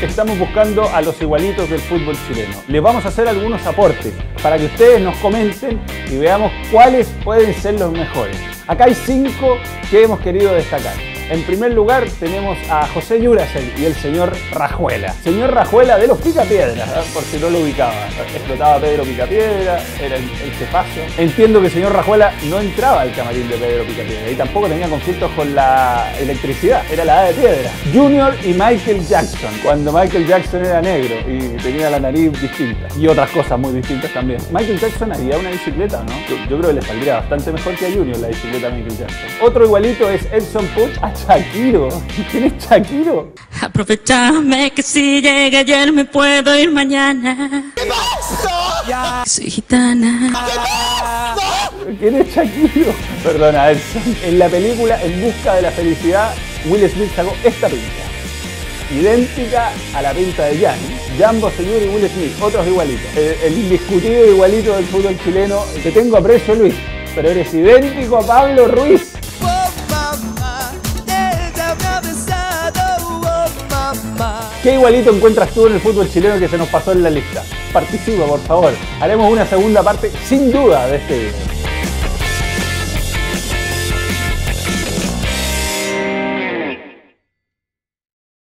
estamos buscando a los igualitos del fútbol chileno. Les vamos a hacer algunos aportes para que ustedes nos comenten y veamos cuáles pueden ser los mejores. Acá hay 5 que hemos querido destacar. En primer lugar tenemos a José Jurasek y el señor Rajuela. Señor Rajuela de los Picapiedras, por si no lo ubicaba. Explotaba a Pedro Picapiedra, era el jefazo. Entiendo que el señor Rajuela no entraba al camarín de Pedro Picapiedra y tampoco tenía conflictos con la electricidad, era la de piedra. Junior y Michael Jackson, cuando Michael Jackson era negro y tenía la nariz distinta. Y otras cosas muy distintas también. Michael Jackson haría una bicicleta, ¿no? Yo creo que le saldría bastante mejor que a Junior la bicicleta a Michael Jackson. Otro igualito es Edson Puch a Shakiro. ¿Quién es Shakiro? Aprovechame que si llega ayer me puedo ir mañana. ¿Qué pasó? Soy gitana. ¿Qué pasó? ¿Quién es Shakiro? Perdona, Edson. En la película En busca de la felicidad, Will Smith sacó esta pinta. Idéntica a la pinta de Jan Bosellur y Will Smith, otros igualitos. El indiscutido igualito del fútbol chileno. Te tengo aprecio, Luis, pero eres idéntico a Pablo Ruiz. ¿Qué igualito encuentras tú en el fútbol chileno que se nos pasó en la lista? Participa, por favor. Haremos una segunda parte sin duda de este video.